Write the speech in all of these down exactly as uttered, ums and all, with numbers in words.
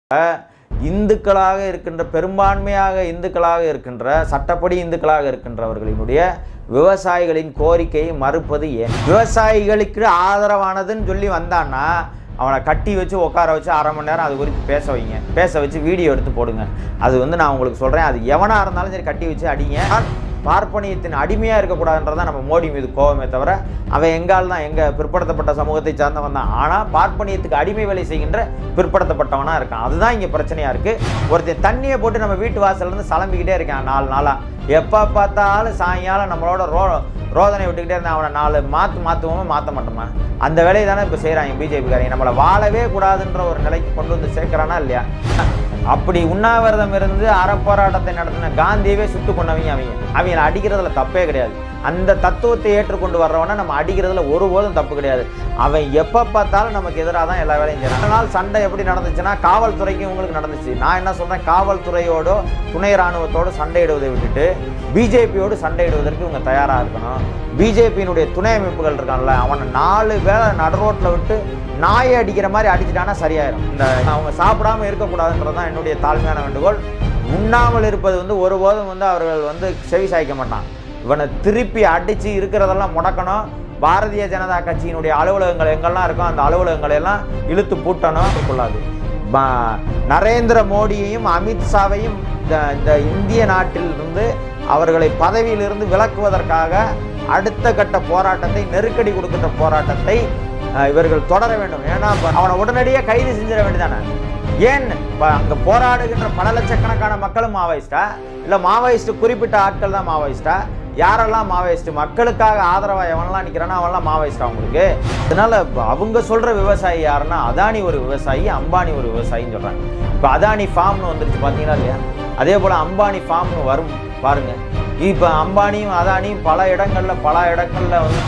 இந்துக்களாக இருக்கின்ற பெரும்பான்மையாக இந்துக்களாக இருக்கின்ற சட்டப்படி இந்துக்களாக இருக்கின்றவர்களினுடைய விவசாயிகளின் கோரிக்கையை மறுப்பது ஏன்? விவசாயிகளுக்கு ஆதரவானதுன்னு சொல்லி வந்தான்னா அவனை கட்டி வச்சு உட்கார வச்சு அரை மணி நேரம் அது குறித்து பேச வைங்க, பேச வச்சு வீடியோ எடுத்து போடுங்க. அது வந்து நான் உங்களுக்கு சொல்கிறேன், அது எவனாக இருந்தாலும் சரி கட்டி வச்சு அடிங்க. பார்ப்பனியத்தின் அடிமையாக இருக்கக்கூடாதுன்றதான் நம்ம மோடி மீது கோபமே தவிர அவன் எங்கால் தான் எங்கள் பிற்படுத்தப்பட்ட சமூகத்தை சார்ந்தவன் தான். ஆனால் பார்ப்பனியத்துக்கு அடிமை வேலை செய்கின்ற பிற்படுத்தப்பட்டவனாக இருக்கான். அதுதான் இங்கே பிரச்சனையாக இருக்குது. ஒருத்தர் தண்ணியை போட்டு நம்ம வீட்டு வாசல்லேருந்து சலம்பிக்கிட்டே இருக்கான் நாலு நாளாக. எப்போ பார்த்தாலும் சாயங்காலம் நம்மளோட ரோ ரோதனை விட்டுக்கிட்டே இருந்தால் அவனை நாலு மாற்று மாற்றுவோமா மாற்ற மாட்டோமா? அந்த வேலையை தானே இப்போ செய்கிறாங்க பிஜேபிக்காரங்க. நம்மளை வாழவே கூடாதுன்ற ஒரு நிலைக்கு கொண்டு வந்து சேர்க்குறானா இல்லையா? அப்படி உண்ணாவிரதம் இருந்து அறப்போராட்டத்தை நடத்தின காந்தியவே சுட்டு கொண்டவங்க அவங்க. அவங்களை அடிக்கிறதுல தப்பே கிடையாது. அந்த தத்துவத்தை ஏற்றுக்கொண்டு வர்றவனா நம்ம அடிக்கிறதுல ஒருபோதும் தப்பு கிடையாது. அவன் எப்போ பார்த்தாலும் நமக்கு எதிராக தான் எல்லா வேலையும் செய்யறான். அதனால் சண்டை எப்படி நடந்துச்சுன்னா காவல்துறைக்கும் உங்களுக்கு நடந்துச்சு. நான் என்ன சொல்கிறேன், காவல்துறையோட துணை இராணுவத்தோடு சண்டையிடுவதை விட்டுட்டு பிஜேபியோடு சண்டையிடுவதற்கு இவங்க தயாராக இருக்கணும். பிஜேபியினுடைய துணை அமைப்புகள் இருக்கான்ல, அவனை நாலு வேளை நடுரோட்டில் விட்டு நாயை அடிக்கிற மாதிரி அடிச்சுட்டானா சரியாயிடும். இந்த அவங்க சாப்பிடாம இருக்கக்கூடாதுன்றது தான் என்னுடைய தாழ்மையான வேண்டுகோள். உண்ணாமல் இருப்பது வந்து ஒருபோதும் வந்து அவர்கள் வந்து செவி சாய்க்க மாட்டான். இவனை திருப்பி அடித்து இருக்கிறதெல்லாம் முடக்கணும். பாரதிய ஜனதா கட்சியினுடைய அலுவலகங்கள் எங்கெல்லாம் இருக்கோ அந்த அலுவலகங்களெல்லாம் இழுத்து பூட்டணும். கொள்ளாது நரேந்திர மோடியையும் அமித்ஷாவையும் இந்த இந்திய நாட்டில் இருந்து அவர்களை பதவியிலிருந்து விலக்குவதற்காக அடுத்த கட்ட போராட்டத்தை, நெருக்கடி கொடுக்கின்ற போராட்டத்தை இவர்கள் தொடர வேண்டும். ஏன்னா அவனை உடனடியாக கைது செஞ்சிட வேண்டியதானே. ஏன் அங்கே போராடுகின்ற பல லட்சக்கணக்கான மக்களும் மாவோயிஸ்டா, இல்லை மாவோயிஸ்ட் குறிப்பிட்ட ஆட்கள் தான் மாவோயிஸ்டா? யாரெல்லாம் மாவோயிஸ்ட்? மக்களுக்காக ஆதரவாக எவனெல்லாம் நிற்கிறானோ அவன்லாம் மாவோயிஸ்டா அவங்களுக்கு. அதனால அவங்க சொல்கிற விவசாயி யாருன்னா அதானி ஒரு விவசாயி, அம்பானி ஒரு விவசாயின்னு சொல்கிறாங்க. இப்போ அதானி ஃபார்ம்னு வந்துருச்சு பார்த்தீங்களா இல்லையா? அதே போல் அம்பானி ஃபார்ம்னு வரும் பாருங்க. இப்போ அம்பானியும் அதானியும் பல இடங்களில் பல இடங்களில் வந்து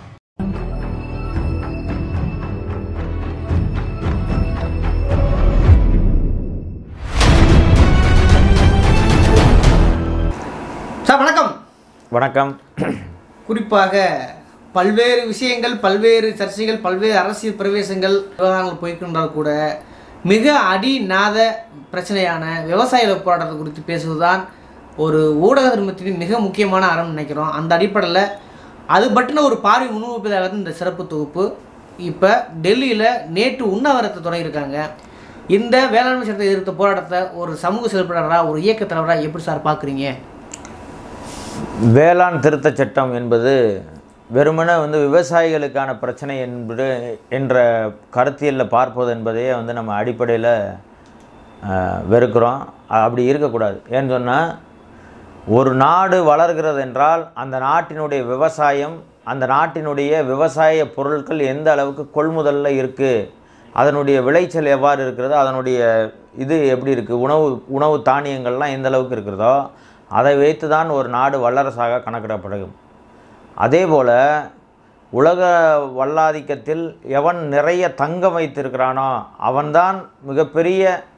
சார் வணக்கம். வணக்கம். குறிப்பாக பல்வேறு விஷயங்கள், பல்வேறு சர்ச்சைகள், பல்வேறு அரசியல் பிரவேசங்கள் விவகாரங்கள் போய்கொண்டால் கூட மிக அடிநாத பிரச்சனையான விவசாய போராட்டத்தை குறித்து பேசுவதுதான் ஒரு ஊடக தர்மத்தின் மிக முக்கியமான அறம் நினைக்கிறோம். அந்த அடிப்படையில் அது பற்றின ஒரு பார்வை முன்வைப்பதாக இந்த சிறப்பு தொகுப்பு. இப்போ டெல்லியில் நேற்று உண்ணாவிரத்தை தொடங்கியிருக்காங்க. இந்த வேளாண்மை சட்டத்தை எதிர்த்த போராட்டத்தை ஒரு சமூக செயல்பாளராக, ஒரு இயக்க தலைவராக எப்படி சார் பார்க்குறீங்க? வேளாண் திருத்த சட்டம் என்பது வெறுமனே வந்து விவசாயிகளுக்கான பிரச்சனை என்பது என்ற கருத்தியலில் பார்ப்பது என்பதையே வந்து நம்ம அடிப்படையில் வெறுக்கிறோம். அப்படி இருக்கக்கூடாது. ஏன்னு சொன்னால், ஒரு நாடு வளர்கிறது என்றால் அந்த நாட்டினுடைய விவசாயம், அந்த நாட்டினுடைய விவசாய பொருட்கள் எந்த அளவுக்கு கொள்முதலில் இருக்குது, அதனுடைய விளைச்சல் எவ்வாறு இருக்கிறதோ, அதனுடைய இது எப்படி இருக்குது, உணவு உணவு தானியங்கள்லாம் எந்த அளவுக்கு இருக்கிறதோ அதை வைத்து தான் ஒரு நாடு வல்லரசாக கணக்கிடப்படும். அதே போல் உலக வல்லாதிக்கத்தில் எவன் நிறைய தங்கம் வைத்திருக்கிறானோ அவன்தான் மிகப்பெரிய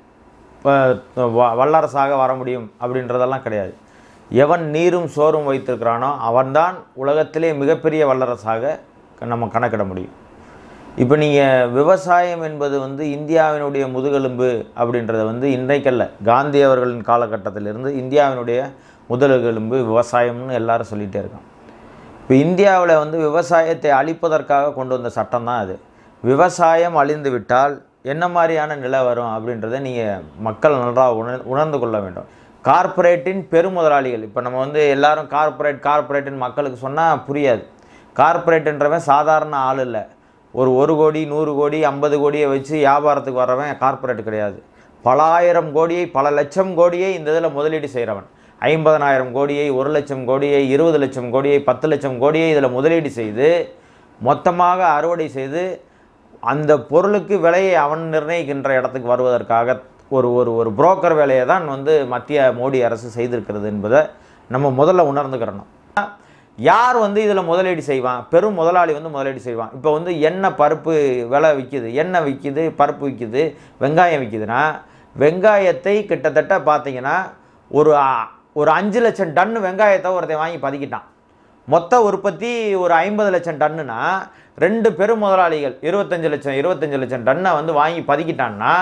வல்லரசாக வர முடியும் அப்படின்றதெல்லாம் கிடையாது. எவன் நீரும் சோறும் வைத்திருக்கிறானோ அவன்தான் உலகத்திலே மிகப்பெரிய வல்லரசாக நம்ம கணக்கிட முடியும். இப்போ நீங்கள் விவசாயம் என்பது வந்து இந்தியாவினுடைய முதுகெலும்பு அப்படின்றத வந்து இன்றைக்கல்ல, காந்தி அவர்களின் காலகட்டத்திலிருந்து இந்தியாவினுடைய முதுகெலும்பு விவசாயம்னு எல்லாரும் சொல்லிகிட்டே இருக்கான். இப்போ இந்தியாவில் வந்து விவசாயத்தை அழிப்பதற்காக கொண்டு வந்த சட்டம் தான் அது. விவசாயம் அழிந்து விட்டால் என்ன மாதிரியான நிலை வரும் அப்படின்றத நீங்கள் மக்கள் நன்றாக உணர் உணர்ந்து கொள்ள வேண்டும். கார்ப்பரேட்டின் பெருமுதலாளிகள், இப்போ நம்ம வந்து எல்லோரும் கார்ப்பரேட் கார்ப்பரேட்டின் மக்களுக்கு சொன்னால் புரியாது. கார்ப்பரேட்டுன்றவன் சாதாரண ஆள் இல்லை. ஒரு ஒரு கோடி நூறு கோடி ஐம்பது கோடியை வச்சு வியாபாரத்துக்கு வர்றவன் கார்ப்பரேட் கிடையாது. பல ஆயிரம் கோடியை பல லட்சம் கோடியை இந்த இதில் முதலீடு செய்கிறவன். ஐம்பதனாயிரம் கோடியை, ஒரு லட்சம் கோடியை, இருபது லட்சம் கோடியை, பத்து லட்சம் கோடியை இதில் முதலீடு செய்து மொத்தமாக அறுவடை செய்து அந்த பொருளுக்கு விலையை அவன் நிர்ணயிக்கின்ற இடத்துக்கு வருவதற்காக ஒரு ஒரு ஒரு புரோக்கர் வேலையை தான் வந்து மத்திய மோடி அரசு செய்திருக்கிறது என்பதை நம்ம முதல்ல உணர்ந்துக்கிறணும். யார் வந்து இதில் முதலீடு செய்வான்? பெரும் முதலாளி வந்து முதலீடு செய்வான். இப்போ வந்து எண்ணெய் பருப்பு விலை விற்கிது, எண்ணெய் விற்கிது, பருப்பு விற்கிது, வெங்காயம் விற்கிதுன்னா வெங்காயத்தை கிட்டத்தட்ட பார்த்தீங்கன்னா ஒரு ஒரு அஞ்சு லட்சம் டன்னு வெங்காயத்தை ஒருத்தன் வாங்கி பதுக்கிட்டான். மொத்த உற்பத்தி ஒரு ஐம்பது லட்சம் டன்னுனா ரெண்டு பெரும் முதலாளிகள் இருபத்தஞ்சு லட்சம் இருபத்தஞ்சு லட்சம் டன்னை வந்து வாங்கி பதுக்கிட்டான்னா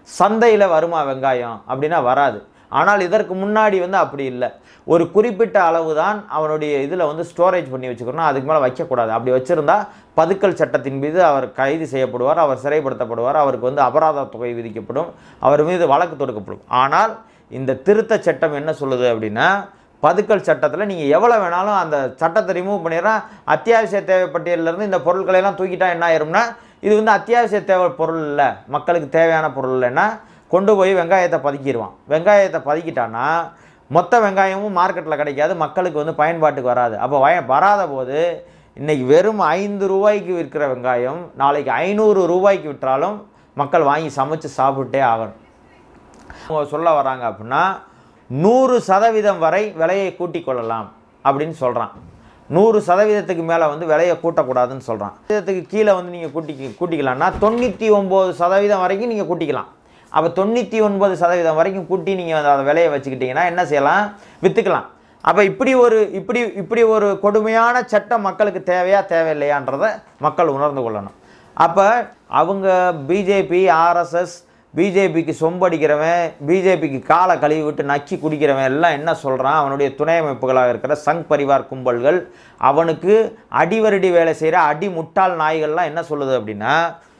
சந்தையில் வருமா வெங்காயம் அப்படின்னா வராது. ஆனால் இதற்கு முன்னாடி வந்து அப்படி இல்லை. ஒரு குறிப்பிட்ட அளவு தான் அவனுடைய இதில் வந்து ஸ்டோரேஜ் பண்ணி வச்சுக்கணும், அதுக்கு மேலே வைக்கக்கூடாது. அப்படி வச்சுருந்தா பதுக்கல் சட்டத்தின் மீது அவர் கைது செய்யப்படுவார், அவர் சிறைப்படுத்தப்படுவார், அவருக்கு வந்து அபராத தொகை விதிக்கப்படும், அவர் மீது வழக்கு தொடுக்கப்படும். ஆனால் இந்த திருத்த சட்டம் என்ன சொல்லுது அப்படின்னா, பதுக்கல் சட்டத்தில் நீங்கள் எவ்வளோ வேணாலும் அந்த சட்டத்தை ரிமூவ் பண்ணிடுறான். அத்தியாவசிய தேவைப்பட்டியலிருந்து இந்த பொருட்களையெல்லாம் தூக்கிட்டா என்ன ஆயிரும்னா, இது வந்து அத்தியாவசிய தேவை பொருள் இல்லை, மக்களுக்கு தேவையான பொருள் இல்லைன்னா கொண்டு போய் வெங்காயத்தை பதுக்கிடுவான். வெங்காயத்தை பதுக்கிட்டான்னா மொத்த வெங்காயமும் மார்க்கெட்டில் கிடைக்காது, மக்களுக்கு வந்து பயன்பாட்டுக்கு வராது. அப்போ வய வராத போது இன்றைக்கி வெறும் ஐந்து ரூபாய்க்கு விற்கிற வெங்காயம் நாளைக்கு ஐநூறு ரூபாய்க்கு விற்றாலும் மக்கள் வாங்கி சமைச்சு சாப்பிட்டே ஆகணும். அவங்க சொல்ல வராங்க அப்படின்னா நூறு சதவீதம் வரை விலையை கூட்டி கொள்ளலாம் அப்படின்னு சொல்கிறான். நூறு சதவீதத்துக்கு மேலே வந்து விலையை கூட்டக்கூடாதுன்னு சொல்கிறான். சதவீதத்துக்கு கீழே வந்து நீங்கள் கூட்டி கூட்டிக்கலாம்னா தொண்ணூற்றி ஒம்பது சதவீதம் வரைக்கும் நீங்கள் கூட்டிக்கலாம். அப்போ தொண்ணூற்றி ஒன்பது சதவீதம் வரைக்கும் கூட்டி நீங்கள் அந்த விலையை வச்சுக்கிட்டிங்கன்னா என்ன செய்யலாம், விற்றுக்கலாம். அப்போ இப்படி ஒரு இப்படி இப்படி ஒரு கொடுமையான சட்டம் மக்களுக்கு தேவையா தேவையில்லையான்றதை மக்கள் உணர்ந்து கொள்ளணும். அப்போ அவங்க பிஜேபி ஆர்எஸ்எஸ் பிஜேபிக்கு சொம்படிக்கிறவன், பிஜேபிக்கு காலை கழுவி விட்டு நக்கி குடிக்கிறவன் எல்லாம் என்ன சொல்கிறான், அவனுடைய துணை அமைப்புகளாக இருக்கிற சங் பரிவார் கும்பல்கள் அவனுக்கு அடிவரடி வேலை செய்கிற அடி முட்டாள் நாய்கள்லாம் என்ன சொல்லுது அப்படின்னா,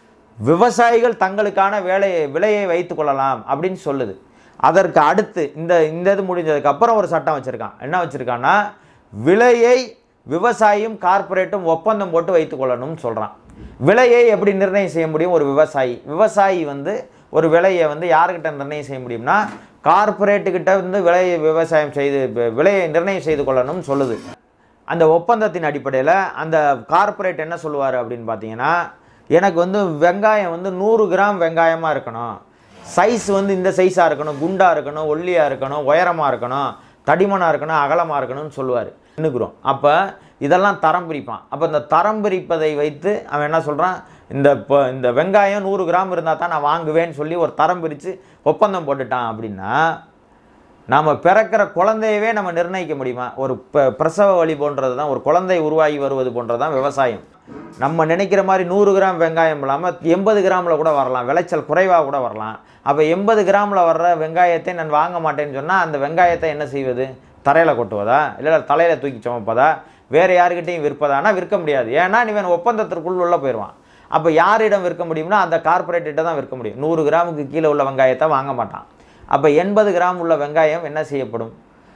விவசாயிகள் தங்களுக்கான வேலையை விலையை வைத்து கொள்ளலாம் அப்படின்னு சொல்லுது. அதற்கு அடுத்து இந்த இந்த இது முடிஞ்சதுக்கு அப்புறம் ஒரு சட்டம் வச்சுருக்கான். என்ன வச்சுருக்கான்னா, விலையை விவசாயியும் கார்ப்பரேட்டும் ஒப்பந்தம் போட்டு வைத்து கொள்ளணும்னு சொல்கிறான். விலையை எப்படி நிர்ணயம் செய்ய முடியும் ஒரு விவசாயி? விவசாயி வந்து ஒரு விலையை வந்து யார்கிட்ட நிர்ணயம் செய்ய முடியும்னா, கார்ப்பரேட்டுக்கிட்ட வந்து விலையை விவசாயம் செய்து விலையை நிர்ணயம் செய்து கொள்ளணும்னு சொல்லுது. அந்த ஒப்பந்தத்தின் அடிப்படையில் அந்த கார்ப்பரேட் என்ன சொல்லுவார் அப்படின்னு பார்த்தீங்கன்னா, எனக்கு வந்து வெங்காயம் வந்து நூறு கிராம் வெங்காயமாக இருக்கணும், சைஸ் வந்து இந்த சைஸாக இருக்கணும், குண்டாக இருக்கணும், ஒல்லியாக இருக்கணும், உயரமாக இருக்கணும், தடிமனாக இருக்கணும், அகலமாக இருக்கணும்னு சொல்லுவார். இன்னுக்குறோம். அப்போ இதெல்லாம் தரம் பிரிப்பான். அப்போ இந்த தரம் பிரிப்பதை வைத்து அவன் என்ன சொல்கிறான், இந்த இப்போ இந்த வெங்காயம் நூறு கிராம் இருந்தால் தான் நான் வாங்குவேன்னு சொல்லி ஒரு தரம் பிரித்து ஒப்பந்தம் போட்டுட்டான். அப்படின்னா நாம் பிறக்கிற குழந்தையவே நம்ம நிர்ணயிக்க முடியுமா? ஒரு ப பிரசவ வழி போன்றது தான், ஒரு குழந்தை உருவாகி வருவது போன்றது தான் விவசாயம். நம்ம நினைக்கிற மாதிரி நூறு கிராம் வெங்காயம் இல்லாமல் எண்பது கிராமில் கூட வரலாம், விளைச்சல் குறைவாக கூட வரலாம். அப்போ எண்பது கிராமில் வர்ற வெங்காயத்தை நான் வாங்க மாட்டேன்னு சொன்னால் அந்த வெங்காயத்தை என்ன செய்வது? தரையில் கொட்டுவதா, இல்லை தலையில் தூக்கி சுமப்பதா, வேறு யாருக்கிட்டையும் விற்பதானா? விற்க முடியாது. ஏன்னா இவன் ஒப்பந்தத்திற்குள் உள்ள போயிடுவான். அப்போ யாரிடம் விற்க முடியும்னா அந்த கார்ப்பரேட்டிட்ட தான் விற்க முடியும். நூறு கிராமுக்கு கீழே உள்ள வெங்காயத்தை வாங்க மாட்டான். அப்போ எண்பது கிராம் உள்ள வெங்காயம் என்ன செய்யப்படும்?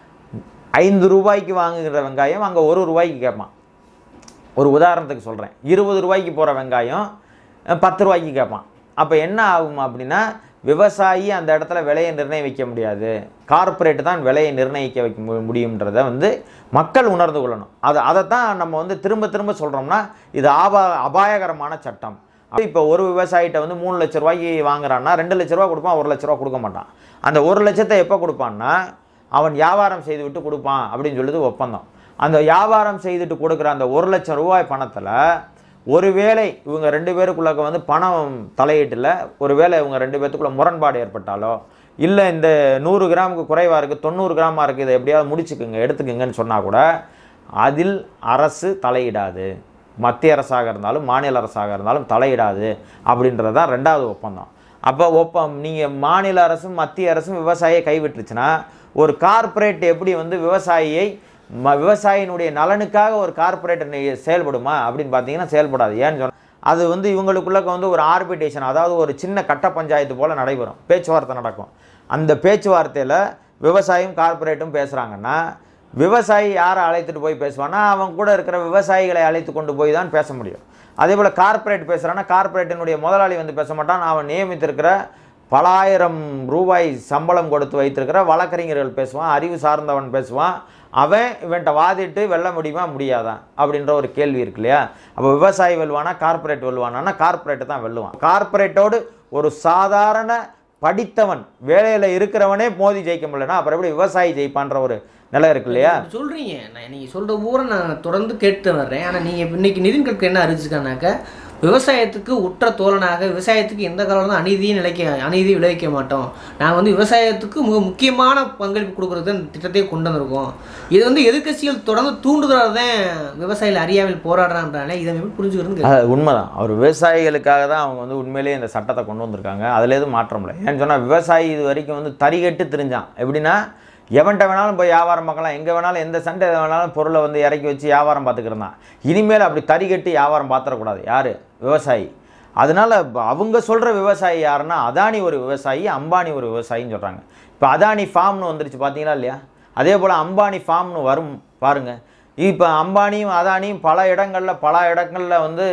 ஐந்து ரூபாய்க்கு வாங்குகிற வெங்காயம் அங்கே ஒரு ரூபாய்க்கு கேட்பான். ஒரு உதாரணத்துக்கு சொல்கிறேன், இருபது ரூபாய்க்கு போகிற வெங்காயம் பத்து ரூபாய்க்கு கேட்பான். அப்போ என்ன ஆகும் அப்படின்னா, விவசாயி அந்த இடத்துல விலையை நிர்ணயம் வைக்க முடியாது, கார்ப்பரேட் தான் விலையை நிர்ணயிக்க வைக்க முடியுன்றதை வந்து மக்கள் உணர்ந்து கொள்ளணும். அதை அதைத்தான் நம்ம வந்து திரும்ப திரும்ப சொல்கிறோம்னா இது ஆபா அபாயகரமான சட்டம். இப்போ ஒரு விவசாயிகிட்ட வந்து மூணு லட்ச ரூபாய்க்கு வாங்குறான்னா ரெண்டு லட்ச ரூபா கொடுப்பான், ஒரு லட்ச ரூபா கொடுக்க மாட்டான். அந்த ஒரு லட்சத்தை எப்போ கொடுப்பான்னா அவன் வியாபாரம் செய்து விட்டு கொடுப்பான் அப்படின்னு சொல்லுது ஒப்பந்தம். அந்த வியாபாரம் செய்துட்டு கொடுக்குற அந்த ஒரு லட்சம் ரூபாய் பணத்தில் ஒருவேளை இவங்க ரெண்டு பேருக்குள்ள வந்து பணம் தலையீட்டில் ஒருவேளை இவங்க ரெண்டு பேர்த்துக்குள்ள முரண்பாடு ஏற்பட்டாலோ, இல்லை இந்த நூறு கிராமுக்கு குறைவாக இருக்குது, தொண்ணூறு கிராமாக இருக்குது, இதை எப்படியாவது முடிச்சுக்குங்க எடுத்துக்குங்கன்னு சொன்னால் கூட அதில் அரசு தலையிடாது. மத்திய அரசாக இருந்தாலும் மாநில அரசாக இருந்தாலும் தலையிடாது அப்படின்றது தான் ரெண்டாவது ஒப்பந்தம். அப்போ ஒப்பம் நீங்கள் மாநில அரசும் மத்திய அரசும் விவசாயியை கைவிட்டுருச்சுன்னா ஒரு கார்ப்பரேட் எப்படி வந்து விவசாயியை ம விவசாயினுடைய நலனுக்காக ஒரு கார்ப்பரேட் செயல்படுமா அப்படின்னு பார்த்தீங்கன்னா செயல்படாது. ஏன்னு சொன்னால் அது வந்து இவங்களுக்குள்ள வந்து ஒரு ஆர்பிட்ரேஷன், அதாவது ஒரு சின்ன கட்ட பஞ்சாயத்து போல் நடைபெறும், பேச்சுவார்த்தை நடக்கும். அந்த பேச்சுவார்த்தையில் விவசாயியும் கார்ப்பரேட்டும் பேசுகிறாங்கன்னா விவசாயி யாரை அழைத்துட்டு போய் பேசுவான்னா அவன் கூட இருக்கிற விவசாயிகளை அழைத்து கொண்டு போய் தான் பேச முடியும். அதே போல் கார்ப்பரேட் பேசுகிறான்னா கார்ப்பரேட்டினுடைய முதலாளி வந்து பேச மாட்டான், அவன் நியமித்திருக்கிற பல ஆயிரம் ரூபாய் சம்பளம் கொடுத்து வைத்திருக்கிற வழக்கறிஞர்கள் பேசுவான், அறிவு சார்ந்தவன் பேசுவான். அவன் இவன்ட்ட வாதிட்டு வெல்ல முடியுமா முடியாதான் அப்படின்ற ஒரு கேள்வி இருக்கு இல்லையா? அப்போ விவசாயி வெல்வானா கார்ப்பரேட் வெல்வானா? கார்ப்பரேட்டு தான் வெல்லுவான். கார்ப்பரேட்டோடு ஒரு சாதாரண படித்தவன் வேலையில் இருக்கிறவனே மோதி ஜெயிக்க முடியலன்னா அப்புறம் எப்படி விவசாயி ஜெயிப்பான்ற ஒரு நிலை இருக்கு இல்லையா? சொல்கிறீங்க, நான் நீங்கள் சொல்கிற ஊரை நான் தொடர்ந்து கேட்டு வர்றேன். ஆனால் நீங்கள் இன்னைக்கு நிதின் கட்கரி என்ன அறிவிச்சிருக்கானாக்க விவசாயத்துக்கு உற்ற தோழனாக விவசாயத்துக்கு எந்த காலம் அநீதியும் நிலைக்க அநீதி விளைவிக்க மாட்டோம். நாங்கள் வந்து விவசாயத்துக்கு மிக முக்கியமான பங்களிப்பு கொடுக்குறது இந்த திட்டத்தை கொண்டு வந்திருக்கோம். இது வந்து எதிர்க்கட்சிகள் தொடர்ந்து தூண்டுதலாக தான் விவசாயிகள் அறியாமல் போராடுறான்றானே இதை எப்படி புரிஞ்சுக்கிறது? உண்மைதான். அவர் விவசாயிகளுக்காக தான் அவங்க வந்து உண்மையிலேயே இந்த சட்டத்தை கொண்டு வந்திருக்காங்க. அதில் எதுவும் மாற்றம் இல்லை. ஏன்னு சொன்னால் விவசாயி இது வரைக்கும் வந்து தறிகட்டு தெரிஞ்சான். எப்படின்னா எவன்கிட்ட வேணாலும் போய் வியாபாரம் பார்க்கலாம், எங்கே வேணாலும் எந்த சண்டை எதை வேணாலும் பொருளை வந்து இறக்கி வச்சு வியாபாரம் பார்த்துக்கிறதான். இனிமேல் அப்படி தறிகட்டி வியாபாரம் பார்த்துடக்கூடாது. யார்? விவசாயி. அதனால் அவங்க சொல்கிற விவசாயி யாருன்னா அதானி ஒரு விவசாயி, அம்பானி ஒரு விவசாயின்னு சொல்கிறாங்க. இப்போ அதானி ஃபார்ம்னு வந்துருச்சு பார்த்தீங்களா இல்லையா? அதே போல் அம்பானி ஃபார்ம்னு வரும் பாருங்கள். இப்போ அம்பானியும் அதானியும் பல இடங்களில் பல இடங்களில் வந்து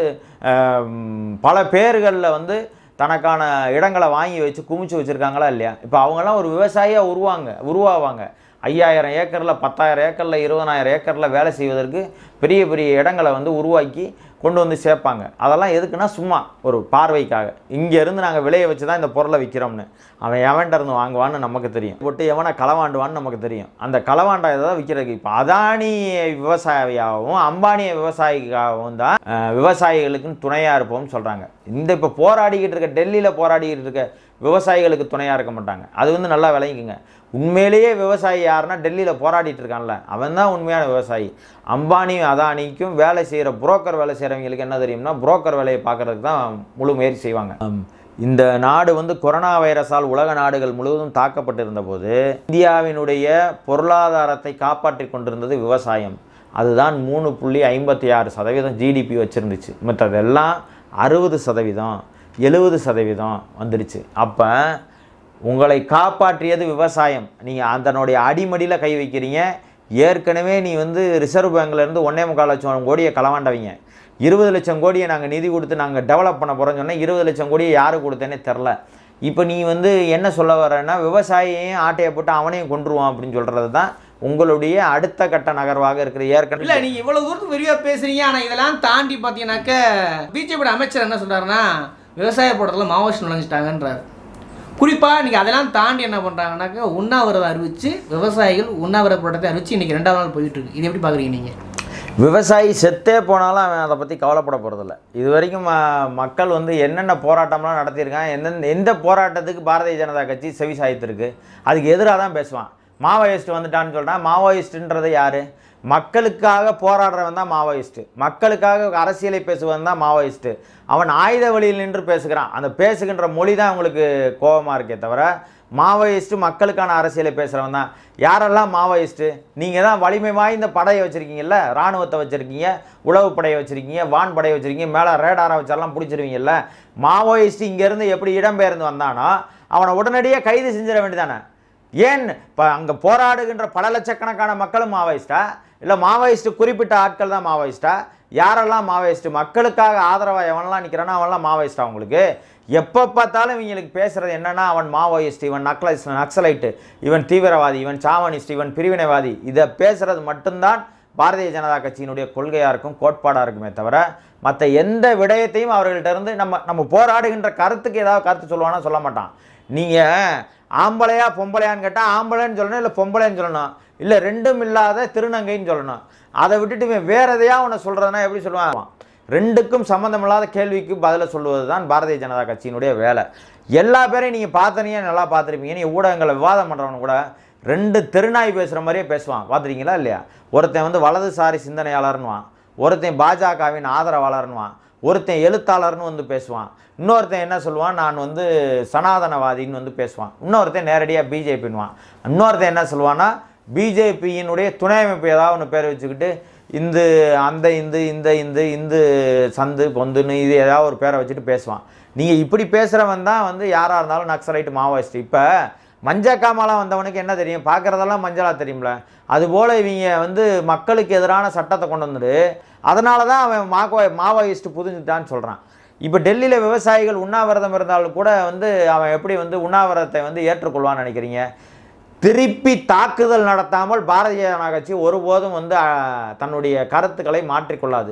பல பேர்களில் வந்து தனக்கான இடங்களை வாங்கி வச்சு குமிச்சு வச்சுருக்காங்களா இல்லையா? இப்போ அவங்கெல்லாம் ஒரு விவசாயியாக உருவாங்க உருவாவாங்க ஐயாயிரம் ஏக்கரில் பத்தாயிரம் ஏக்கரில் இருபதாயிரம் ஏக்கரில் வேலை செய்வதற்கு பெரிய பெரிய இடங்களை வந்து உருவாக்கி கொண்டு வந்து சேர்ப்பாங்க. அதெல்லாம் எதுக்குன்னா சும்மா ஒரு பார்வைக்காக. இங்கேருந்து நாங்கள் விளைய வச்சு தான் இந்த பொருளை விற்கிறோம்னு அவன் எவன்கிட்ட இருந்து வாங்குவான்னு நமக்கு தெரியும். போட்டு எவனை களவாண்டுவான்னு நமக்கு தெரியும். அந்த களவாண்டா இதை தான் விற்கிறதுக்கு. இப்போ அதானி விவசாயியாகவும் அம்பானிய விவசாயிக்காகவும் தான் விவசாயிகளுக்குன்னு துணையாக இருப்போம்னு சொல்கிறாங்க. இந்த இப்போ போராடிக்கிட்டு இருக்க டெல்லியில் போராடிக்கிட்டு இருக்க விவசாயிகளுக்கு துணையாக இருக்க மாட்டாங்க. அது வந்து நல்லா விளங்கிக்குங்க. உண்மையிலேயே விவசாயி யாருன்னா டெல்லியில் போராடிட்டு இருக்கான்ல அவன் தான் உண்மையான விவசாயி. அம்பானி அதானிக்கும் வேலை செய்கிற புரோக்கர் வேலை செய்கிறவங்களுக்கு என்ன தெரியும்னா புரோக்கர் வேலையை பார்க்குறதுக்கு தான் முழு முயற்சி செய்வாங்க. இந்த நாடு வந்து கொரோனா வைரஸால் உலக நாடுகள் முழுவதும் தாக்கப்பட்டிருந்த போது இந்தியாவினுடைய பொருளாதாரத்தை காப்பாற்றி கொண்டிருந்தது விவசாயம். அதுதான் மூணு புள்ளி ஐம்பத்தி ஆறு சதவீதம் ஜிடிபி வச்சுருந்துச்சு. மற்றதெல்லாம் அறுபது சதவீதம் எழுபது சதவீதம் வந்துடுச்சு. அப்போ உங்களை காப்பாற்றியது விவசாயம். நீங்கள் அதனுடைய அடிமடியில் கை வைக்கிறீங்க. ஏற்கனவே நீ வந்து ரிசர்வ் பேங்க்லேருந்து ஒன்றே முக்கால் லட்சம் கோடியை களவாண்டவங்க. இருபது லட்சம் கோடியை நாங்கள் நிதி கொடுத்து நாங்கள் டெவலப் பண்ண போகிறோன்னு சொன்னால் இருபது லட்சம் கோடியை யாருக்கு கொடுத்தேனே தெரில. இப்போ நீ வந்து என்ன சொல்ல வரேன்னா விவசாயியையும் ஆட்டையை போட்டு அவனையும் கொண்டுருவான் அப்படின்னு சொல்கிறது தான் உங்களுடைய அடுத்த கட்ட நகர்வாக இருக்கிற. ஏற்கனவே இல்லை நீங்கள் இவ்வளோ தூரத்துக்கு விரிவாக பேசுகிறீங்க. ஆனால் இதெல்லாம் தாண்டி பார்த்தீங்கன்னாக்க பிஜேபியோட அமைச்சர் என்ன சொல்கிறாருன்னா விவசாய போட்டத்தில் மாவோயிஸ்ட் நுழைஞ்சிட்டாங்கன்றார். குறிப்பாக நீங்கள் அதெல்லாம் தாண்டி என்ன பண்ணுறாங்கன்னாக்கா உண்ணாவிரதம் அறிவித்து விவசாயிகள் உண்ணாவிரத போராட்டத்தை அறிவித்து இன்றைக்கி ரெண்டாவது நாள் போயிட்டுருக்கு. இது எப்படி பார்க்குறீங்க நீங்கள்? விவசாயி செத்தே போனாலும் அவன் அதை பற்றி கவலைப்பட போகிறதில்ல. இது வரைக்கும் மக்கள் வந்து என்னென்ன போராட்டம்லாம் நடத்தியிருக்கான், எந்தெந்த எந்த போராட்டத்துக்கு பாரதிய ஜனதா கட்சி செவி சாய்த்திருக்கு அதுக்கு எதிராக தான் பேசுவான். மாவோயிஸ்ட் வந்துட்டான்னு சொல்கிறான். மாவோயிஸ்ட்டுன்றது யார்? மக்களுக்காக போராடுறவன் தான் மாவோயிஸ்ட்டு. மக்களுக்காக அரசியலை பேசுவன் தான் மாவோயிஸ்ட்டு. அவன் ஆயுத வழியில் நின்று பேசுகிறான். அந்த பேசுகின்ற மொழி தான் உங்களுக்கு கோபமாக இருக்கே தவிர மாவோயிஸ்ட்டு மக்களுக்கான அரசியலை பேசுகிறவன் தான். யாரெல்லாம் மாவோயிஸ்ட்டு? நீங்கள் தான் வலிமை வாய்ந்த படையை வச்சுருக்கீங்கல்ல, இராணுவத்தை வச்சுருக்கீங்க, உளவு படையை வச்சுருக்கீங்க, வான் படையை வச்சுருக்கீங்க, மேலே ரேடாரை வச்சாலாம் பிடிச்சிருவீங்கல்ல. மாவோயிஸ்ட்டு இங்கேருந்து எப்படி இடம்பெயர்ந்து வந்தானோ அவனை உடனடியாக கைது செஞ்சிட வேண்டியதானே? ஏன் இப்போ அங்கே போராடுகின்ற பல லட்சக்கணக்கான மக்களும் மாவோயிஸ்டா? இல்லை மாவோயிஸ்ட்டு குறிப்பிட்ட ஆட்கள் தான் மாவோயிஸ்டா? யாரெல்லாம் மாவோயிஸ்ட்டு? மக்களுக்காக ஆதரவாக எவனெல்லாம் நிற்கிறானோ அவன்லாம் மாவோயிஸ்டா? உங்களுக்கு எப்போ பார்த்தாலும் இவங்களுக்கு பேசுகிறது என்னென்னா அவன் மாவோயிஸ்ட், இவன் நக்லஸ் நக்சலைட்டு, இவன் தீவிரவாதி, இவன் சாவனிஸ்ட், இவன் பிரிவினைவாதி. இதை பேசுகிறது மட்டும்தான் பாரதிய ஜனதா கட்சியினுடைய கொள்கையாக இருக்கும், கோட்பாடாக இருக்குமே தவிர மற்ற எந்த விடயத்தையும் அவர்கள்ட்ட இருந்து நம்ம நம்ம போராடுகின்ற கருத்துக்கு ஏதாவது கருத்து சொல்லுவானா சொல்ல மாட்டான். நீங்கள் ஆம்பளையா பொம்பளையான்னு கேட்டால் ஆம்பளைன்னு சொல்லணும், இல்லை பொம்பளைன்னு சொல்லணும், இல்லை ரெண்டும் இல்லாத திருநங்கைன்னு சொல்லணும். அதை விட்டுட்டு வேறு எதையா உன்னை சொல்கிறதுனா எப்படி சொல்லுவான்? ரெண்டுக்கும் சம்மந்தம் இல்லாத கேள்விக்கு பதிலை சொல்லுவது தான் பாரதிய ஜனதா கட்சியினுடைய வேலை. எல்லா பேரையும் நீங்கள் பார்த்தனியே நல்லா பார்த்துருப்பீங்க. நீங்கள் ஊடகங்களை விவாதம் பண்ணுறவனு கூட ரெண்டு தெருநாய் பேசுகிற மாதிரியே பேசுவான். பார்த்துருக்கீங்களா இல்லையா? ஒருத்தன் வந்து வலதுசாரி சிந்தனையாளர்னுவான், ஒருத்தன் பாஜகவின் ஆதரவாளர்னுவான், ஒருத்தன் எழுத்தாளர்னு வந்து பேசுவான், இன்னொருத்தன் என்ன சொல்லுவான் நான் வந்து சனாதனவாதின்னு வந்து பேசுவான், இன்னொருத்தன் நேரடியாக பிஜேபின்வான், இன்னொருத்தன் என்ன சொல்லுவான்னா பிஜேபியினுடைய துணை அமைப்பு ஏதாவது ஒன்று பேர் வச்சுக்கிட்டு இந்து அந்த இந்து இந்த இந்து இந்து சந்து பொந்துன்னு இது ஏதாவது ஒரு பேரை வச்சுட்டு பேசுவான். நீங்கள் இப்படி பேசுகிறவன் தான் வந்து யாராக இருந்தாலும் நக்சலைட்டு மாவோயிஸ்ட். இப்போ மஞ்சள் காமாலாம் வந்தவனுக்கு என்ன தெரியும்? பார்க்குறதெல்லாம் மஞ்சளாக தெரியும்ல. அதுபோல் இவங்க வந்து மக்களுக்கு எதிரான சட்டத்தை கொண்டு வந்துடு, அதனால தான் அவன் மாவோ மாவோயிஸ்ட்டு புதுஞ்சுட்டான்னு சொல்கிறான். இப்போ டெல்லியில் விவசாயிகள் உண்ணாவிரதம் இருந்தாலும் கூட வந்து அவன் எப்படி வந்து உண்ணாவிரதத்தை வந்து ஏற்றுக்கொள்வான்னு நினைக்கிறீங்க? திருப்பி தாக்குதல் நடத்தாமல் பாரதிய ஜனதா கட்சி ஒருபோதும் வந்து தன்னுடைய கருத்துக்களை மாற்றிக்கொள்ளாது.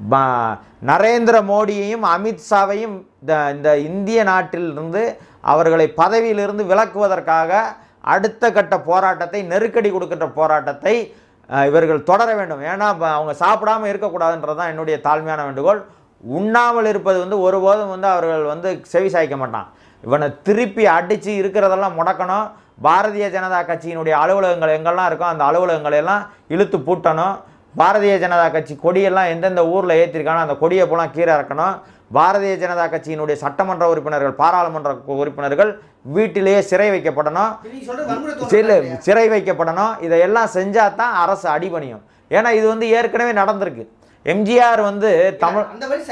நரேந்திர மோடியையும் அமித்ஷாவையும் இந்த இந்திய நாட்டிலிருந்து அவர்களை பதவியிலிருந்து விலக்குவதற்காக அடுத்த கட்ட போராட்டத்தை, நெருக்கடி கொடுக்கின்ற போராட்டத்தை இவர்கள் தொடர வேண்டும். ஏன்னா அவங்க சாப்பிடாமல் இருக்கக்கூடாதுன்றது தான் என்னுடைய தாழ்மையான வேண்டுகோள். உண்ணாமல் இருப்பது வந்து ஒருபோதும் வந்து அவர்கள் வந்து செவி சாய்க்க மாட்டான். இவனை திருப்பி அடித்து இருக்கிறதெல்லாம் முடக்கணும். பாரதிய ஜனதா கட்சியினுடைய அலுவலகங்கள் எங்கெல்லாம் இருக்கோ அந்த அலுவலகங்களெல்லாம் இழுத்து பூட்டணும். பாரதிய ஜனதா கட்சி கொடியெல்லாம் எந்தெந்த ஊரில் ஏற்றிருக்கானோ அந்த கொடியை போலாம் கீழே இறக்கணும். பாரதிய ஜனதா கட்சியினுடைய சட்டமன்ற உறுப்பினர்கள், பாராளுமன்ற உறுப்பினர்கள் வீட்டிலேயே சிறை வைக்கப்படணும், சிறை வைக்கப்படணும். இதையெல்லாம் செஞ்சால் தான் அரசு அடிபணியும். ஏன்னா இது வந்து ஏற்கனவே நடந்திருக்கு. எம்ஜிஆர் வந்து தமிழ்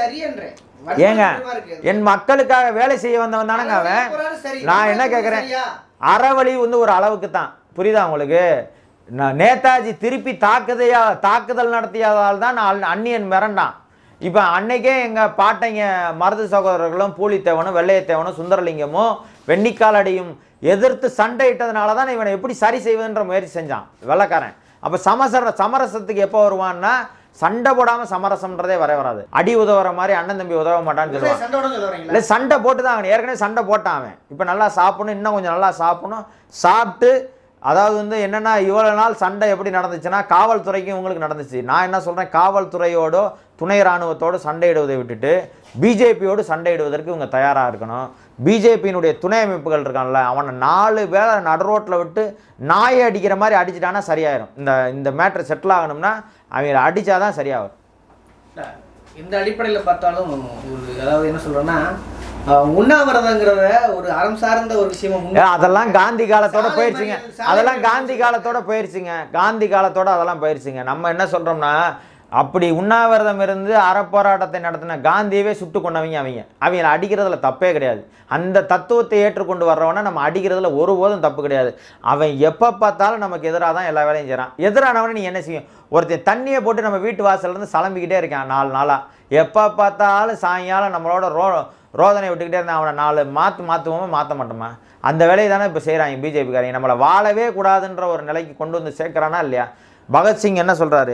ஏங்க என் மக்களுக்காக வேலை செய்ய வந்தவன் தானங்க அவன். நான் என்ன கேட்குறேன், அறவழி வந்து ஒரு அளவுக்கு தான், புரியுதா உங்களுக்கு? நேதாஜி திருப்பி தாக்குதையா தாக்குதல் நடத்தியதால் தான் அந்நியன் மிரண்டான். இப்போ அன்னைக்கே எங்கள் பாட்டைங்க மருது சகோதரர்களும் பூலித்தேவனும் வெள்ளையத்தேவனும் சுந்தரலிங்கமும் வெண்ணிக்காலடியும் எதிர்த்து சண்டையிட்டதுனால தான் இவனை எப்படி சரி செய்வதுன்ற முயற்சி செஞ்சான் வெள்ளைக்காரன். அப்போ சமசர சமரசத்துக்கு எப்போ வருவான்னா சண்டை போடாமல் சமரசம்ன்றதே வர வராது. அடி உதவுற மாதிரி அண்ணன் தம்பி உதவ மாட்டான்னு சொல்லுவான். இல்லை சண்டை போட்டு தான் அவன் ஏற்கனவே சண்டை போட்டான். அவன் இப்போ நல்லா சாப்பிடணும், இன்னும் கொஞ்சம் நல்லா சாப்பிடணும், சாப்பிட்டு அதாவது வந்து என்னென்னா இவ்வளோ நாள் சண்டை எப்படி நடந்துச்சுன்னா காவல்துறைக்கும் உங்களுக்கு நடந்துச்சு. நான் என்ன சொல்கிறேன், காவல்துறையோடோ துணை இராணுவத்தோடு சண்டையிடுவதை விட்டுட்டு பிஜேபியோடு சண்டையிடுவதற்கு இவங்க தயாராக இருக்கணும். பிஜேபியினுடைய துணை அமைப்புகள் இருக்கான்ல, அவனை நாலு பேரை நடுரோட்டில் விட்டு நாயை அடிக்கிற மாதிரி அடிச்சிட்டானா சரியாயிரும். இந்த இந்த மேட்ரு செட்டில் ஆகணும்னா அவங்களை அடித்தாதான் சரியாகும். இந்த அடிப்படையில் பார்த்தாலும் ஒரு அதாவது என்ன சொல்கிறேன்னா உண்ணாவிரதங்கிறத ஒரு அறம் சார்ந்த ஒரு விஷயமும் அதெல்லாம் காந்தி காலத்தோட போயிடுச்சுங்க. அதெல்லாம் காந்தி காலத்தோட போயிடுச்சுங்க. காந்தி காலத்தோட அதெல்லாம் போயிடுச்சுங்க. நம்ம என்ன சொல்கிறோம்னா அப்படி உண்ணாவிரதம் இருந்து அறப்போராட்டத்தை நடத்தின காந்தியவே சுட்டு கொண்டவங்க அவங்க. அவங்களை அடிக்கிறதுல தப்பே கிடையாது. அந்த தத்துவத்தை ஏற்றுக்கொண்டு வர்றவனை நம்ம அடிக்கிறதுல ஒருபோதும் தப்பு கிடையாது. அவன் எப்போ பார்த்தாலும் நமக்கு எதிராக தான் எல்லா வேலையும் செய்கிறான். எதிரானவனை நீ என்ன செய்யும்? ஒருத்தர் தண்ணியை போட்டு நம்ம வீட்டு வாசல்லேருந்து சலம்பிக்கிட்டே இருக்கான் நாலு நாளாக. எப்போ பார்த்தாலும் சாயங்காலம் நம்மளோட ரோ ரோதனை விட்டுக்கிட்டே இருந்தால் அவனை நாலு மாற்று மாற்றுவோமா மாற்ற மாட்டோமா? அந்த வேலையை தானே இப்போ செய்கிறாங்க பிஜேபிக்காரங்க. நம்மளை வாழவே கூடாதுன்ற ஒரு நிலைக்கு கொண்டு வந்து சேர்க்குறானா இல்லையா? பகத்சிங் என்ன சொல்கிறாரு,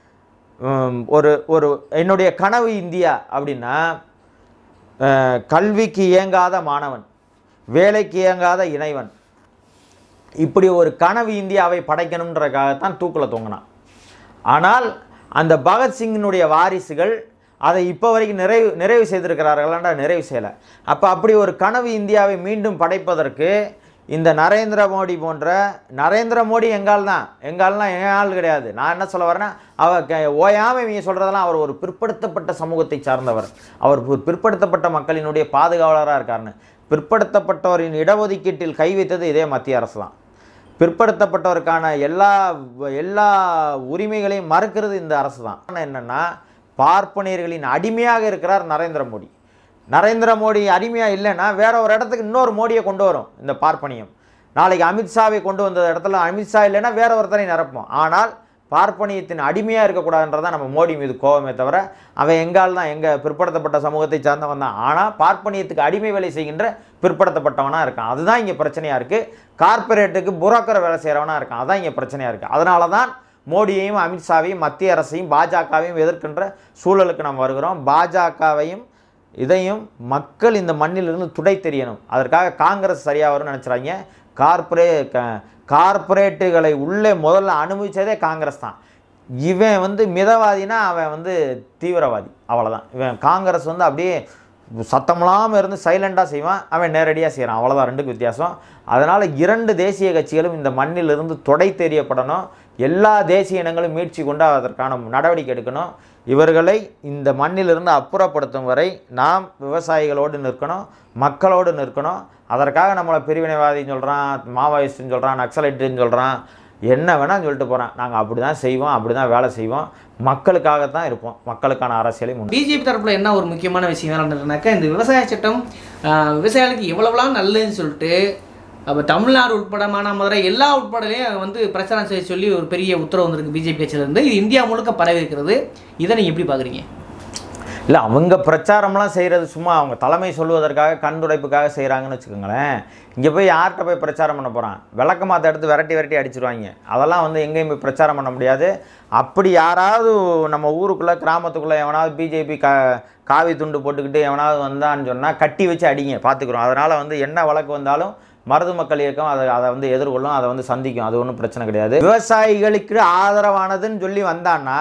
ஒரு ஒரு என்னுடைய கனவு இந்தியா அப்படின்னா கல்விக்கு இயங்காத மாணவன், வேலைக்கு இயங்காத இணைவன், இப்படி ஒரு கனவு இந்தியாவை படைக்கணுன்றதுக்காகத்தான் தூக்கில் தொங்கினான். ஆனால் அந்த பகத்சிங்கினுடைய வாரிசுகள் அதை இப்போ வரைக்கும் நிறைவு நிறைவு செய்திருக்கிறார்கள்ன்றா நிறைவு செய்யலை. அப்போ அப்படி ஒரு கனவு இந்தியாவை மீண்டும் படைப்பதற்கு இந்த நரேந்திர மோடி போன்ற நரேந்திர மோடி எங்கால் தான் எங்கால்னால் என் ஆள் கிடையாது. நான் என்ன சொல்ல வரேன்னா அவர் ஓயாமல் இவங்க சொல்கிறதெல்லாம் அவர் ஒரு பிற்படுத்தப்பட்ட சமூகத்தை சார்ந்தவர், அவர் ஒரு பிற்படுத்தப்பட்ட மக்களினுடைய பாதுகாவலராக இருக்காருன்னு. பிற்படுத்தப்பட்டவரின் இடஒதுக்கீட்டில் கை வைத்தது இதே மத்திய அரசு தான். பிற்படுத்தப்பட்டவருக்கான எல்லா எல்லா உரிமைகளையும் மறுக்கிறது இந்த அரசு தான். என்னென்னா பார்ப்பனியர்களின் அடிமையாக இருக்கிறார் நரேந்திர மோடி. நரேந்திர மோடி அடிமையாக இல்லைன்னா வேற ஒரு இடத்துக்கு இன்னொரு மோடியை கொண்டு வரும் இந்த பார்ப்பனியம். நாளைக்கு அமித்ஷாவை கொண்டு வந்த இடத்துல அமித்ஷா இல்லைன்னா வேற ஒருத்தரை நிரப்போம். ஆனால் பார்ப்பனியத்தின் அடிமையாக இருக்கக்கூடாதுன்றதான் நம்ம மோடி மீது கோபமே தவிர அவன் எங்கால் தான் எங்கள் பிற்படுத்தப்பட்ட சமூகத்தை சார்ந்தவன் தான். ஆனால் பார்ப்பனியத்துக்கு அடிமை வேலை செய்கின்ற பிற்படுத்தப்பட்டவனாக இருக்கான். அதுதான் இங்கே பிரச்சனையாக இருக்குது. கார்பரேட்டுக்கு புரோக்கர் வேலை செய்கிறவனாக இருக்கான். அதுதான் இங்கே பிரச்சனையாக இருக்குது. அதனால தான் மோடியையும் அமித்ஷாவையும் மத்திய அரசையும் பாஜகவையும் எதிர்க்கின்ற சூழலுக்கு நம்ம வருகிறோம். பாஜகவையும் இதையும் மக்கள் இந்த மண்ணிலிருந்து துடை தெரியணும். அதற்காக காங்கிரஸ் சரியாக வரும்னு நினச்சிறாங்க. கார்பரே கார்பரேட்டுகளை உள்ளே முதல்ல அனுபவித்ததே காங்கிரஸ் தான். இவன் வந்து மிதவாதினா அவன் வந்து தீவிரவாதி, அவ்வளோதான். இவன் காங்கிரஸ் வந்து அப்படியே சத்தமில்லாமல் இருந்து சைலண்டாக செய்வான், அவன் நேரடியாக செய்கிறான், அவ்வளோதான் ரெண்டுக்கு வித்தியாசம். அதனால் இரண்டு தேசிய கட்சிகளும் இந்த மண்ணிலிருந்து தொடை தெரியப்படணும். எல்லா தேசிய இனங்களும் மீட்சி கொண்டு அதற்கான நடவடிக்கை எடுக்கணும். இவர்களை இந்த மண்ணிலிருந்து அப்புறப்படுத்தும் வரை நாம் விவசாயிகளோடு நிற்கணும், மக்களோடு நிற்கணும். அதற்காக நம்மளை பிரிவினைவாதின்னு சொல்கிறான், மாவோயிஸ்ட்னு சொல்கிறான், நக்சலைட்டுன்னு சொல்கிறான், என்ன வேணால் சொல்லிட்டு போகிறேன். நாங்கள் அப்படி தான் செய்வோம், அப்படி தான் வேலை செய்வோம், மக்களுக்காகத்தான் இருப்போம், மக்களுக்கான அரசியலை முன். பிஜேபி தரப்பில் என்ன ஒரு முக்கியமான விஷயம் என்னன்னாக்கா, இந்த விவசாய சட்டம் விவசாயிகளுக்கு எவ்வளவுலாம் நல்லதுன்னு சொல்லிட்டு அப்போ தமிழ்நாடு உட்பட மானாமதுரை எல்லா உட்படலையும் வந்து பிரச்சாரம் செய்ய சொல்லி ஒரு பெரிய உத்தரவு வந்திருக்கு பிஜேபி கட்சியிலேருந்து. இது இந்தியா முழுக்க பரவி இருக்கிறது. இதை நீங்கள் எப்படி பார்க்குறீங்க? இல்லை, அவங்க பிரச்சாரம்லாம் செய்கிறது சும்மா அவங்க தலைமை சொல்லுவதற்காக கண்துடைப்புக்காக செய்கிறாங்கன்னு வச்சுக்கோங்களேன். இங்கே போய் யார்கிட்ட போய் பிரச்சாரம் பண்ண போகிறான்? விளக்க மாற்ற எடுத்து விரட்டி விரட்டி அடிச்சிருவாங்க. அதெல்லாம் வந்து எங்கேயும் போய் பிரச்சாரம் பண்ண முடியாது. அப்படி யாராவது நம்ம ஊருக்குள்ளே கிராமத்துக்குள்ளே எவனாவது பிஜேபி கா காவி துண்டு போட்டுக்கிட்டு எவனாவது வந்தான்னு சொன்னால் கட்டி வச்சு அடிங்க, பார்த்துக்குறோம். அதனால் வந்து என்ன வழக்கு வந்தாலும் மருது மக்கள் இயக்கம் அதை அதை வந்து எதிர்கொள்ளும், அதை வந்து சந்திக்கும். அது ஒன்றும் பிரச்சனை கிடையாது. விவசாயிகளுக்கு ஆதரவானதுன்னு சொல்லி வந்தான்னா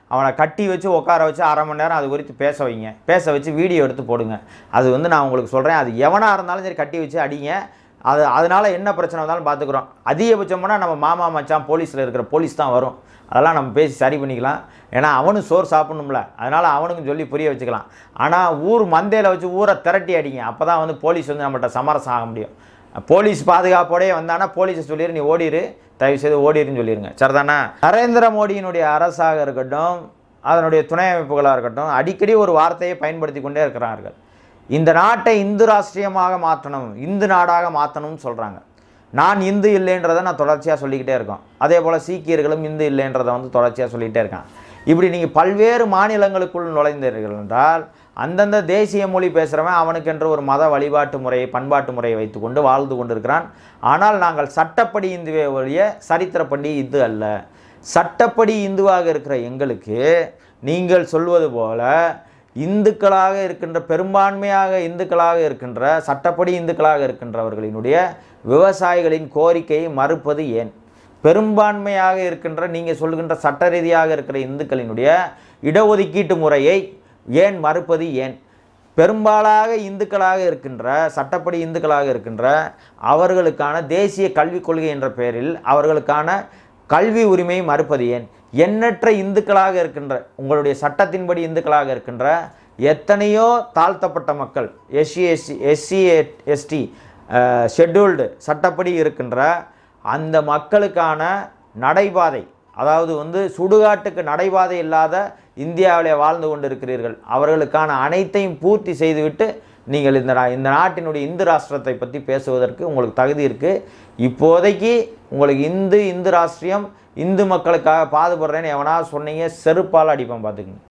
அவனை கட்டி வச்சு உட்கார வச்சு அரை மணி நேரம் அது குறித்து பேச வைங்க, பேச வச்சு வீடியோ எடுத்து போடுங்க. அது வந்து நான் உங்களுக்கு சொல்கிறேன், அது எவனாக இருந்தாலும் சரி கட்டி வச்சு அடிங்க. அது அதனால் என்ன பிரச்சனை வந்தாலும் பார்த்துக்குறோம். அதிகபட்சம்னா நம்ம மாமா மச்சான் போலீஸில் இருக்கிற போலீஸ் தான் வரும், அதெல்லாம் நம்ம பேசி சரி பண்ணிக்கலாம். ஏன்னா அவனும் சோறு சாப்பிடணும்ல, அதனால் அவனுக்கும் சொல்லி புரிய வச்சுக்கலாம். ஆனால் ஊர் மந்தையில் வச்சு ஊரை திரட்டி அடிங்க, அப்போ தான் வந்து போலீஸ் வந்து நம்மகிட்ட சமரசம் ஆக முடியும். போலீஸ் பாதுகாப்போடே வந்தானா போலீஸை சொல்லிடு, நீ ஓடிடு, தயவுசெய்து ஓடிடுன்னு சொல்லிடுங்க. சரிதானே? நரேந்திர மோடியினுடைய அரசாக இருக்கட்டும், அதனுடைய துணை அமைப்புகளாக இருக்கட்டும், அடிக்கடி ஒரு வார்த்தையை பயன்படுத்தி கொண்டே இருக்கிறார்கள். இந்த நாட்டை இந்து ராஷ்டிரியமாக மாற்றணும், இந்து நாடாக மாற்றணும்னு சொல்கிறாங்க. நான் இந்து இல்லைன்றதை நான் தொடர்ச்சியாக சொல்லிக்கிட்டே இருக்கோம். அதே போல் சீக்கியர்களும் இந்து இல்லைன்றதை வந்து தொடர்ச்சியாக சொல்லிகிட்டே இருக்கான். இப்படி நீங்கள் பல்வேறு மாநிலங்களுக்குள் நுழைந்தீர்கள் என்றால் அந்தந்த தேசிய மொழி பேசுகிறவன் அவனுக்கென்று ஒரு மத வழிபாட்டு முறையை பண்பாட்டு முறையை வைத்து கொண்டு வாழ்ந்து கொண்டிருக்கிறான். ஆனால் நாங்கள் சட்டப்படி இந்துவே ஒழிய சரித்திரப்படி இந்து அல்ல. சட்டப்படி இந்துவாக இருக்கிற எங்களுக்கு நீங்கள் சொல்வது போல இந்துக்களாக இருக்கின்ற பெரும்பான்மையாக இந்துக்களாக இருக்கின்ற சட்டப்படி இந்துக்களாக இருக்கின்றவர்களினுடைய விவசாயிகளின் கோரிக்கையை மறுப்பது ஏன்? பெரும்பான்மையாக இருக்கின்ற நீங்கள் சொல்கின்ற சட்ட ரீதியாக இருக்கிற இந்துக்களினுடைய இடஒதுக்கீட்டு முறையை ஏன் மறுப்பது ஏன்? பெரும்பாலாக இந்துக்களாக இருக்கின்ற சட்டப்படி இந்துக்களாக இருக்கின்ற அவர்களுக்கான தேசிய கல்விக் கொள்கை என்ற பெயரில் அவர்களுக்கான கல்வி உரிமையை மறுப்பது ஏன்? எண்ணற்ற இந்துக்களாக இருக்கின்ற உங்களுடைய சட்டத்தின்படி இந்துக்களாக இருக்கின்ற எத்தனையோ தாழ்த்தப்பட்ட மக்கள், SC SC SC ST scheduled சட்டப்படி இருக்கின்ற அந்த மக்களுக்கான நடைபாதை, அதாவது வந்து சுடுகாட்டுக்கு நடைபாதை இல்லாத இந்தியாவிலே வாழ்ந்து கொண்டு இருக்கிறீர்கள். அவர்களுக்கான அனைத்தையும் பூர்த்தி செய்துவிட்டு நீங்கள் இந்த இந்த நாட்டினுடைய இந்து ராஷ்டிரத்தை பற்றி பேசுவதற்கு உங்களுக்கு தகுதி இருக்குது. இப்போதைக்கு உங்களுக்கு இந்து இந்து ராஷ்டிரியம் இந்து மக்களுக்காக பாடுபடுறேன்னு எவனா சொன்னீங்க, செருப்பால் அடிப்பேன் பார்த்துக்குங்க.